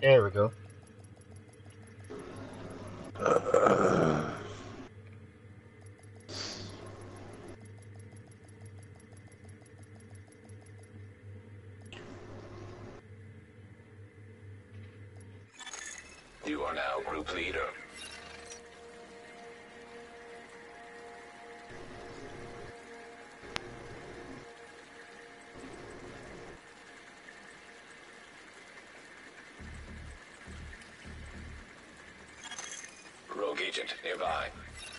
There we go. You are now group leader. Rogue agent nearby.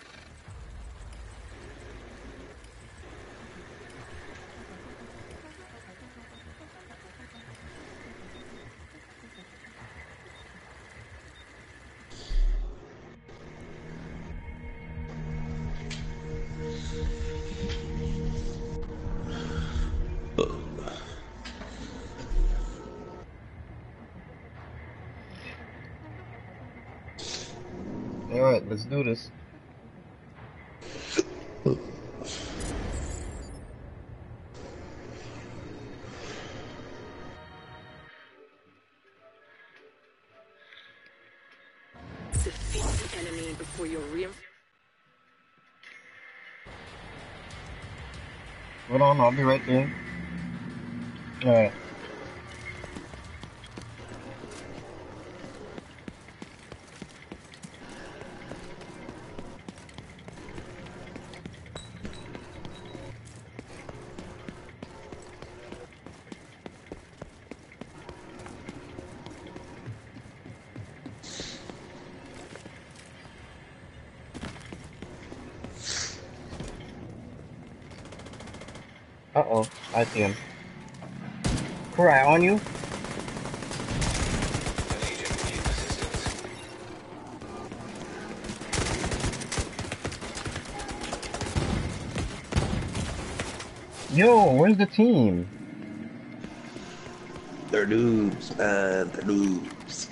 Alright, let's do this. Defeat the enemy before you're Hold on, I'll be right there. Alright. Uh-oh, I see him. Cry on you? An agent needs assistance. Yo, where's the team? They're noobs, man. They're noobs.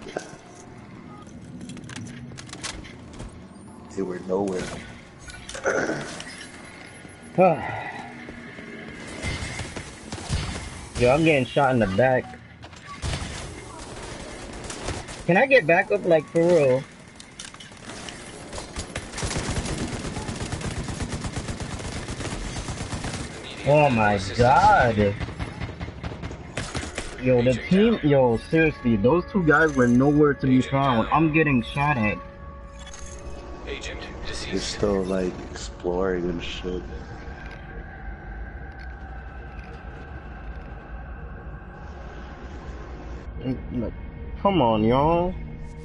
They were nowhere. Yo, I'm getting shot in the back. Can I get back up, like, for real? Oh my god. Yo, the team, yo, seriously, those two guys were nowhere to be found. I'm getting shot at. Agent They're deceased. still, like, exploring and shit. Like, come on, y'all.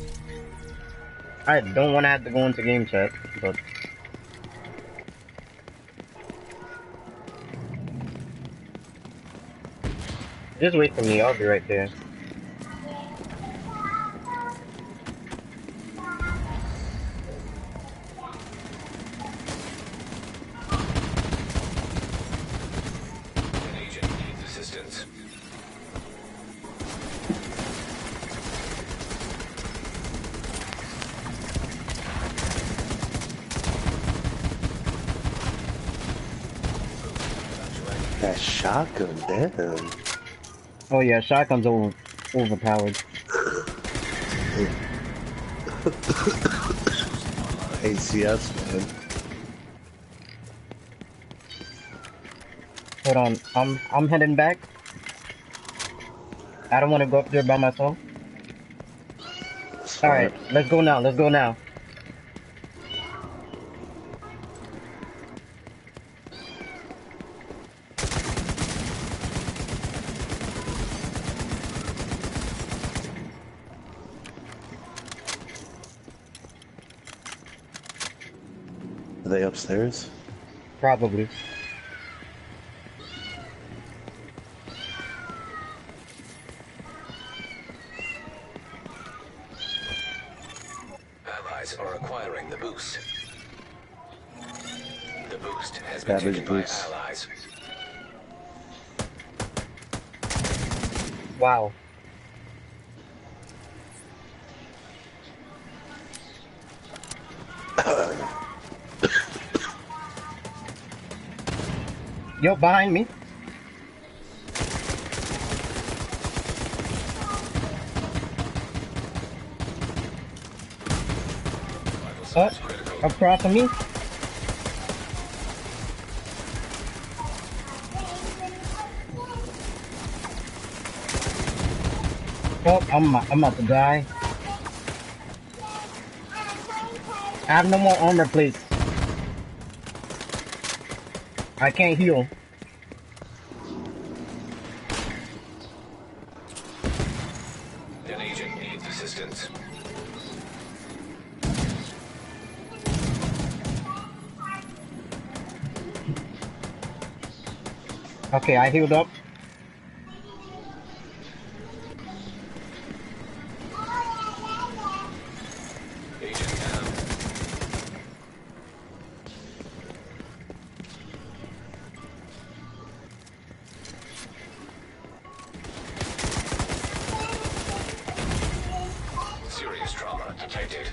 I don't want to have to go into game chat, but... just wait for me, I'll be right there. An agent needs assistance. That shotgun, damn. Oh yeah, shotgun's overpowered. ACS, man. Hold on, I'm heading back. I don't want to go up there by myself. Alright, let's go now, let's go now. Are they upstairs? Probably. Allies are acquiring the boost. The boost has been Savage taken by boost. allies. Wow. Yo, behind me. Oh, is critical. across from me. Oh, I'm about to die. I have no more armor plates. I can't heal. An agent needs assistance. Okay, I healed up. Agent down. Serious trauma detected.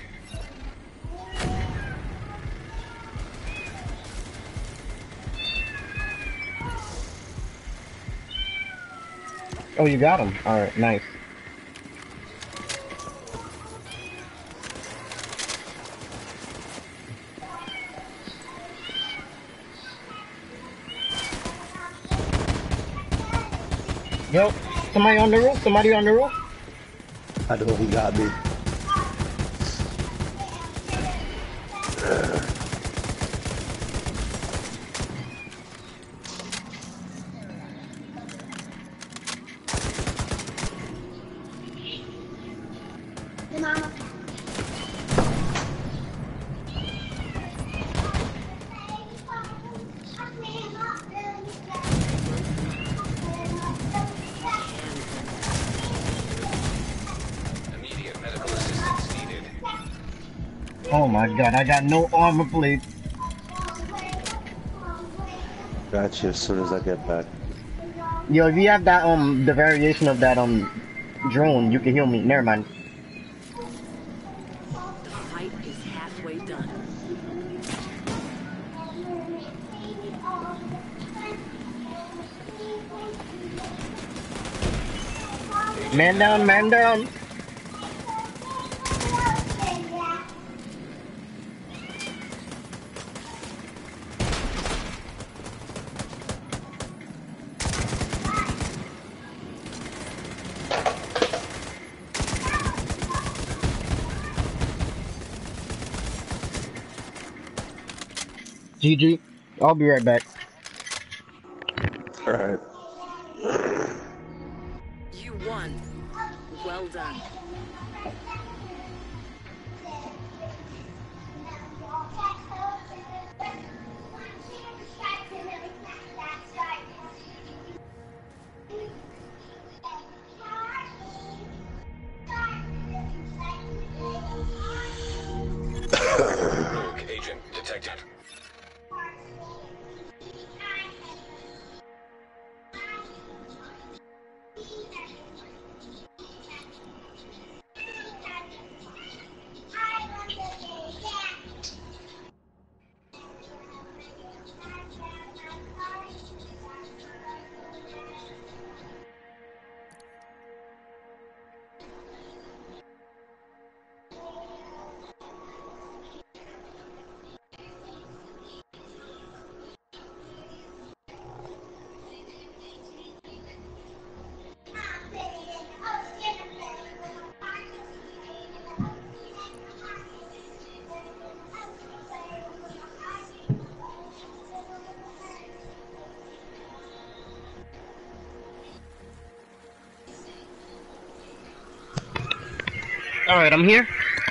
Oh, you got him. All right, nice. Yo, somebody on the roof. Somebody on the roof. I know he got me. Immediate medical assistance needed. Oh my god, I got no armor plates. Got you as soon as I get back. Yo, if you have that the variation of that drone, you can heal me. Never mind. The fight is halfway done. Man down, man down. GG. I'll be right back. Alright. You won. Well done. Rogue agent detected. Alright, I'm here.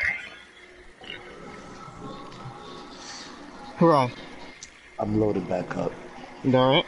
Hurrah. I'm loaded back up. Alright.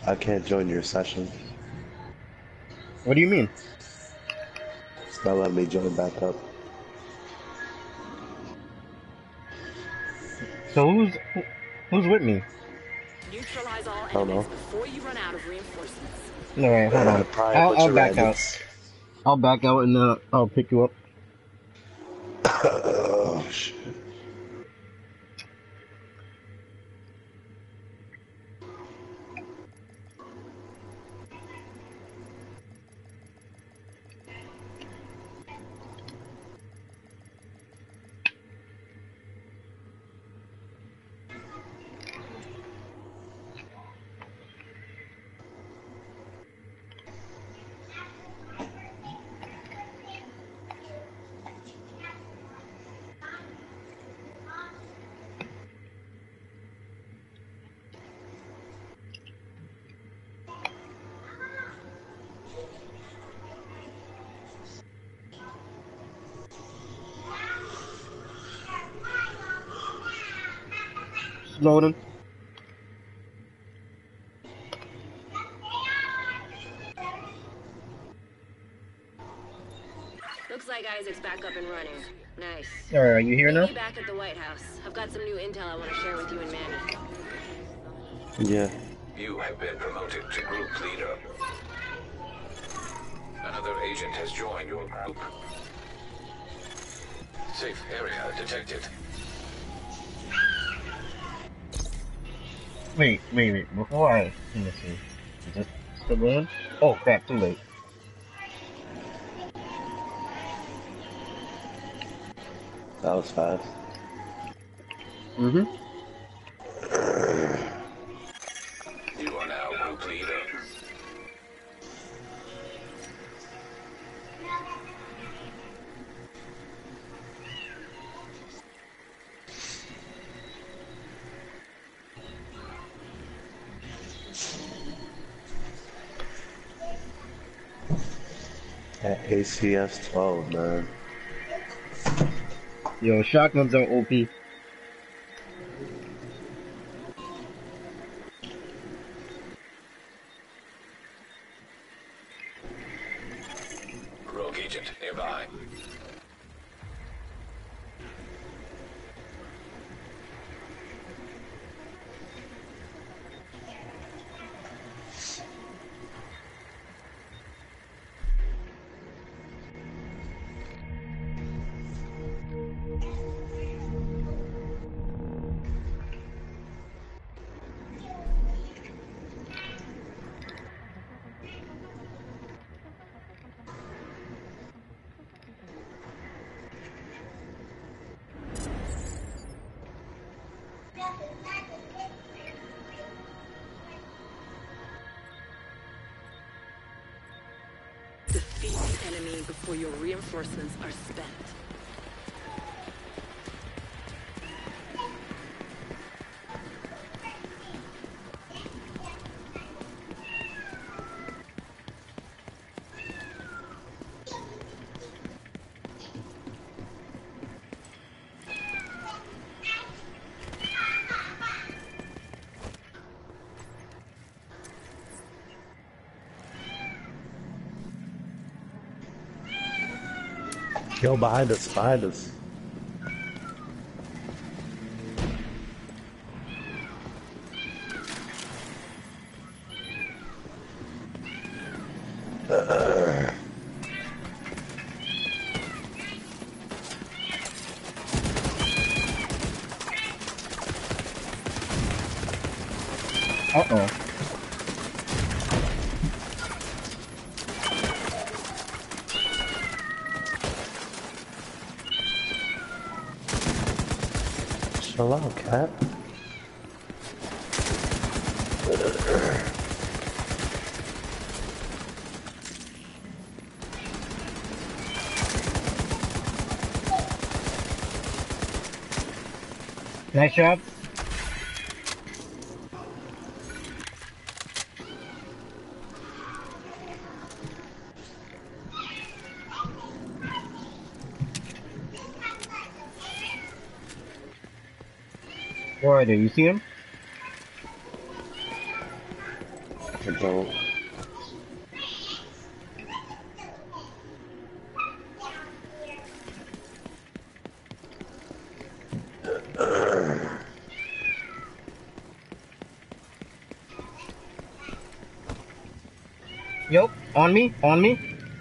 I can't join your session. What do you mean? It's not letting me join back up. So who's with me? Neutralize all I don't enemies know. before you run out of reinforcements. All right, hold on. Probably a I'll bunch I'll of back out. randoms. I'll back out and I'll pick you up. Oh shit. Loading. Looks like Isaac's back up and running. Nice. All right, are you here Meet now? me back at the White House. I've got some new intel I want to share with you and Manny. Yeah. You have been promoted to group leader. Another agent has joined your group. Safe area detected. Wait. Before let me see. Is it still going? Oh crap! Too late. That was fast. Mhm. You are now group leader. At ACS 12, man. Yo, shotguns are OP. Rogue agent nearby. Defeat the enemy before your reinforcements are spent. Yo, behind us, behind us. Uh-oh. Chill out, cat. Nice job. Where are they? You see him? don't. Yup, on me, on me.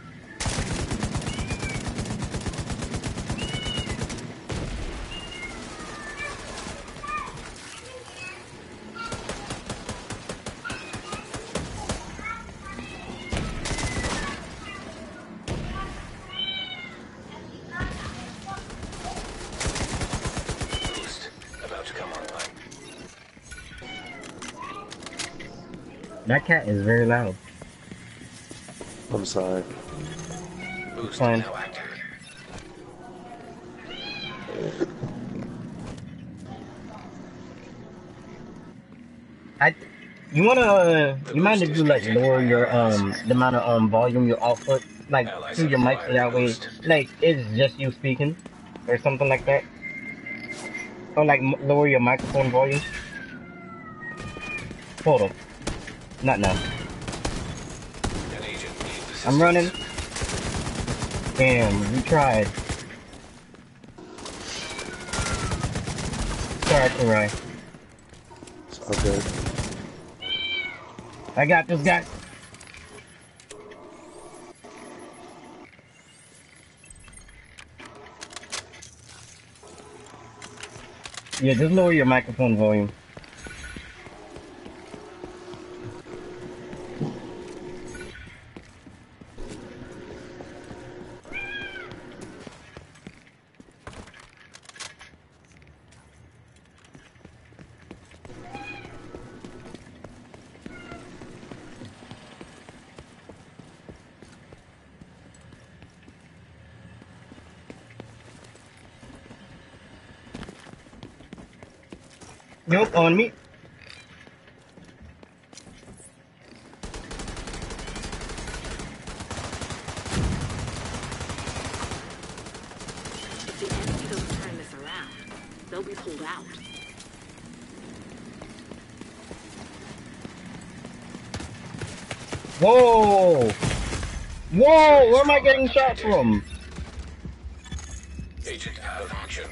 Boost about to come online. That cat is very loud. I'm sorry. Boost Fine. now active. You wanna, you mind if you like lower your the amount of volume your output like Allies through have your mic so acquired that way Boost. like it's just you speaking or something like that, or like lower your microphone volume. Hold up, not now. An agent needs assistance. I'm running. Damn, we tried. Sorry, Kurai. It's all good. I got this guy. Yeah, just lower your microphone volume. Nope, on me. If the enemy doesn't turn this around, they'll be pulled out. Whoa! Whoa! Where am I getting shot from? Agent out of action.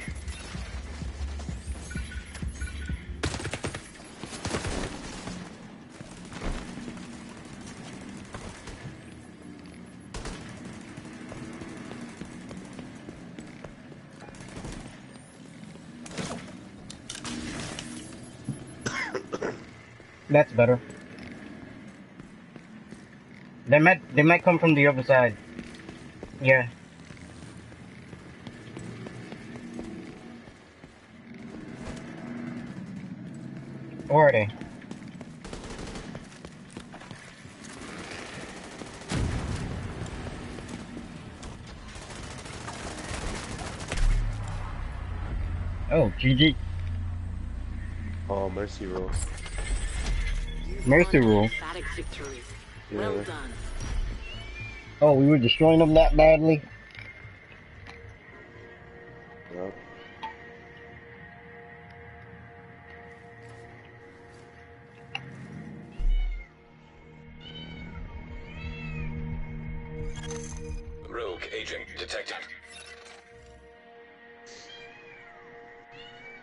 That's better. They might come from the other side. Yeah. Or are they? Oh, GG. Oh, mercy roll. Mercy rule. Emphatic victory. Well Yeah. done. Oh, we were destroying them that badly? Yep. Rogue agent detected.